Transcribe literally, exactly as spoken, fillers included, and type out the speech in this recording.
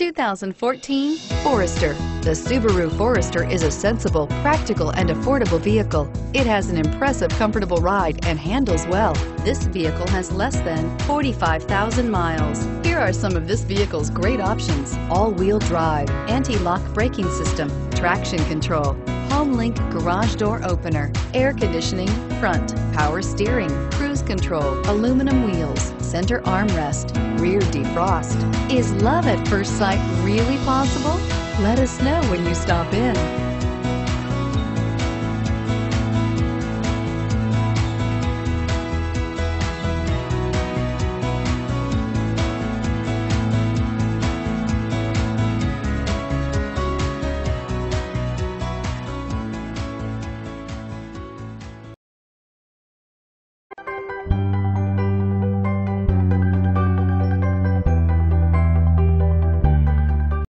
two thousand fourteen Forester. The Subaru Forester is a sensible, practical, and affordable vehicle. It has an impressive, comfortable ride and handles well. This vehicle has less than forty-five thousand miles. Here are some of this vehicle's great options: all-wheel drive, anti-lock braking system, traction control, home link garage door opener, air conditioning, front, power steering, cruise control, aluminum wheels, center armrest, rear defrost. Is love at first sight really possible? Let us know when you stop in.